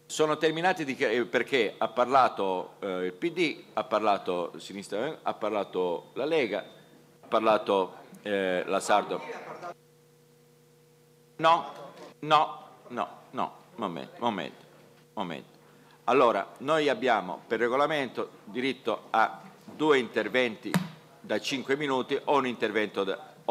Sono terminati perché ha parlato il PD, ha parlato Sinistra, ha parlato la Lega, ha parlato la Sardo. No, momento. Allora, noi abbiamo per regolamento diritto a 2 interventi da 5 minuti o un intervento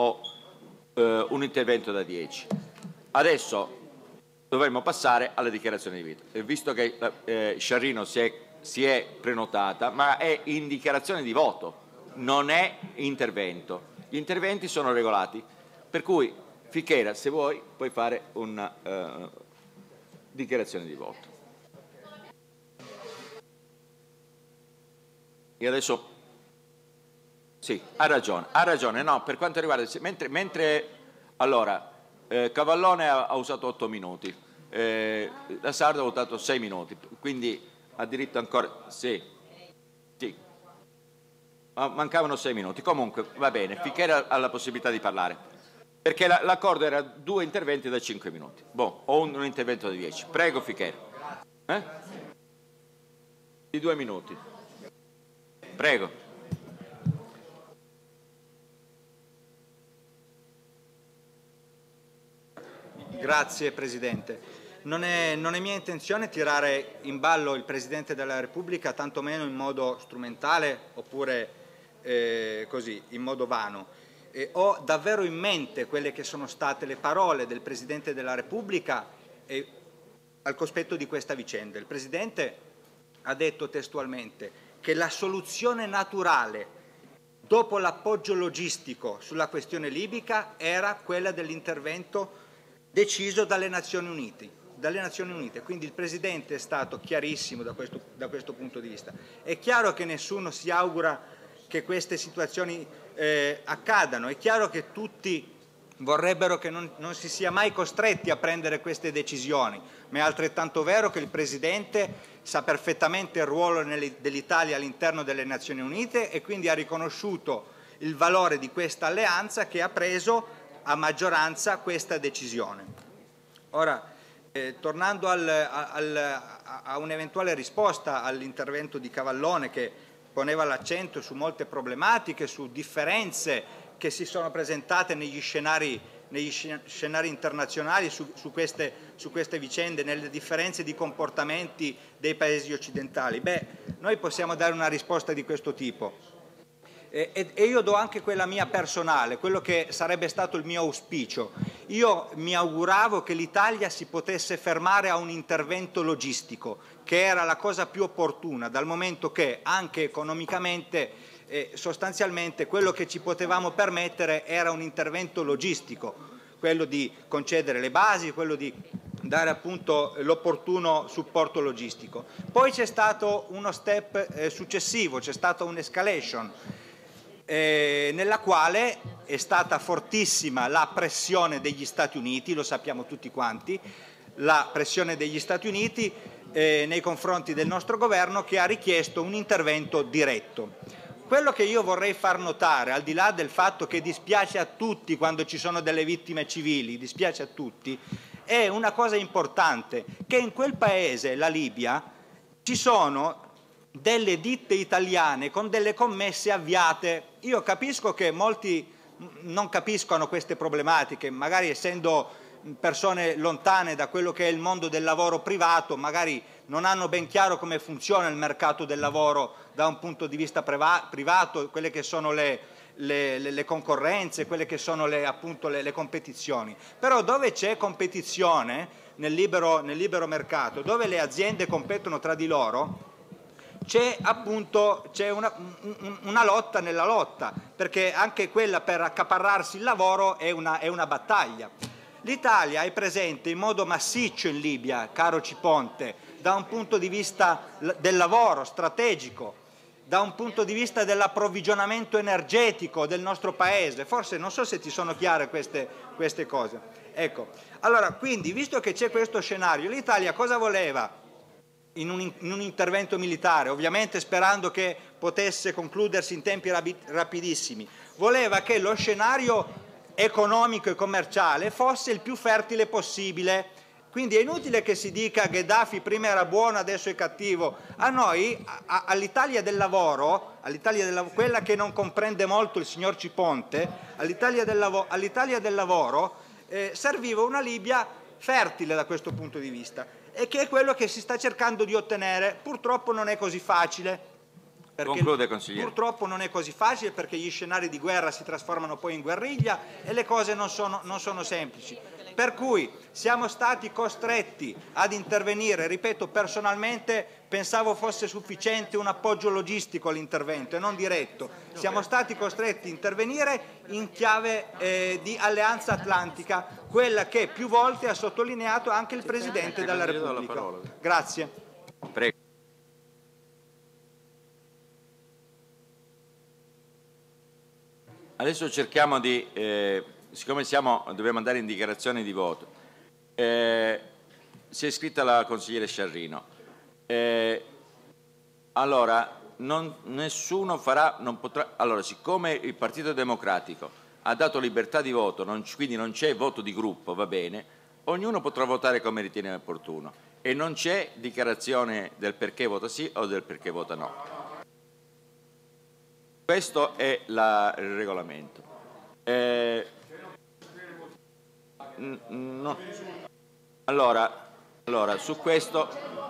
da 10. Adesso dovremmo passare alle dichiarazioni di voto. Visto che Sciarrino si è prenotata, ma è in dichiarazione di voto, non è intervento. Gli interventi sono regolati, per cui Fichera, se vuoi, puoi fare una dichiarazione di voto. E adesso sì, ha ragione, no, per quanto riguarda allora Cavallone ha usato 8 minuti, la Sardo ha usato 6 minuti, quindi ha diritto ancora sì. Mancavano 6 minuti. Comunque va bene, Fichera ha la possibilità di parlare, perché l'accordo era 2 interventi da 5 minuti. O un intervento da 10. Prego Fichera. Di 2 minuti. Prego. Grazie Presidente. Non è mia intenzione tirare in ballo il Presidente della Repubblica, tantomeno in modo strumentale oppure così, in modo vano. Ho davvero in mente quelle che sono state le parole del Presidente della Repubblica al cospetto di questa vicenda. Il Presidente ha detto testualmente che la soluzione naturale dopo l'appoggio logistico sulla questione libica era quella dell'intervento deciso dalle Nazioni Unite. Quindi il Presidente è stato chiarissimo da questo punto di vista. È chiaro che nessuno si augura che queste situazioni accadano, è chiaro che tutti vorrebbero che non si sia mai costretti a prendere queste decisioni, ma è altrettanto vero che il Presidente sa perfettamente il ruolo dell'Italia all'interno delle Nazioni Unite e quindi ha riconosciuto il valore di questa alleanza che ha preso a maggioranza questa decisione. Ora, tornando a un'eventuale risposta all'intervento di Cavallone, che poneva l'accento su molte problematiche, su differenze che si sono presentate negli scenari internazionali su queste vicende, nelle differenze di comportamenti dei paesi occidentali. Noi possiamo dare una risposta di questo tipo. E io do anche quella mia personale, quello che sarebbe stato il mio auspicio. Io mi auguravo che l'Italia si potesse fermare a un intervento logistico, che era la cosa più opportuna, dal momento che anche economicamente sostanzialmente quello che ci potevamo permettere era un intervento logistico, quello di concedere le basi, quello di dare appunto l'opportuno supporto logistico. Poi c'è stato uno step successivo, c'è stata un'escalation, nella quale è stata fortissima la pressione degli Stati Uniti, lo sappiamo tutti quanti, la pressione degli Stati Uniti nei confronti del nostro governo, che ha richiesto un intervento diretto. Quello che io vorrei far notare, al di là del fatto che dispiace a tutti quando ci sono delle vittime civili, dispiace a tutti, è una cosa importante, che in quel paese, la Libia, ci sono delle ditte italiane con delle commesse avviate. Io capisco che molti non capiscono queste problematiche, magari essendo persone lontane da quello che è il mondo del lavoro privato, magari non hanno ben chiaro come funziona il mercato del lavoro da un punto di vista privato, quelle che sono le concorrenze, quelle che sono appunto le competizioni. Però dove c'è competizione nel libero mercato, dove le aziende competono tra di loro, c'è una lotta nella lotta, perché anche quella per accaparrarsi il lavoro è una battaglia. L'Italia è presente in modo massiccio in Libia, caro Ciponte, da un punto di vista del lavoro strategico, da un punto di vista dell'approvvigionamento energetico del nostro Paese. Forse non so se ti sono chiare queste cose. Ecco, allora, quindi, visto che c'è questo scenario, l'Italia cosa voleva in un intervento militare? Ovviamente sperando che potesse concludersi in tempi rapidissimi. Voleva che lo scenario economico e commerciale fosse il più fertile possibile Quindi è inutile che si dica che Gheddafi prima era buono, adesso è cattivo. A noi, all'Italia del lavoro, quella che non comprende molto il signor Ciponte, all'Italia del lavoro serviva una Libia fertile da questo punto di vista, e che è quello che si sta cercando di ottenere. Purtroppo non è così facile. Conclude, consigliere. Purtroppo non è così facile, perché gli scenari di guerra si trasformano poi in guerriglia e le cose non sono semplici. Per cui siamo stati costretti ad intervenire. Ripeto, personalmente pensavo fosse sufficiente un appoggio logistico all'intervento e non diretto. Siamo stati costretti a intervenire in chiave di alleanza atlantica, quella che più volte ha sottolineato anche il Presidente della Repubblica. Grazie. Prego. Adesso cerchiamo di, siccome dobbiamo andare in dichiarazione di voto, si è iscritta la consigliere Sciarrino. Allora, nessuno farà, non potrà, allora, siccome il Partito Democratico ha dato libertà di voto, quindi non c'è voto di gruppo, va bene, ognuno potrà votare come ritiene opportuno e non c'è dichiarazione del perché vota sì o del perché vota no. Questo è il regolamento. No. Allora, su questo,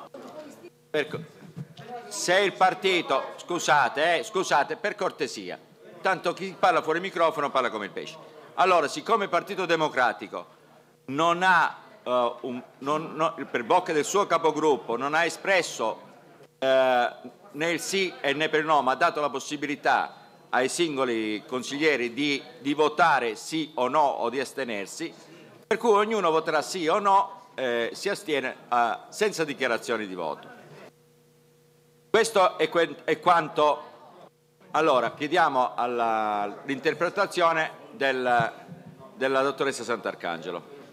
se il partito, scusate, per cortesia, tanto chi parla fuori microfono parla come il pesce. Allora, siccome il Partito Democratico non ha, per bocca del suo capogruppo, non ha espresso né il sì né per il no, ma ha dato la possibilità ai singoli consiglieri di votare sì o no o di astenersi, per cui ognuno voterà sì o no, si astiene senza dichiarazioni di voto. Questo è quanto. Allora, chiediamo l'interpretazione della dottoressa Sant'Arcangelo.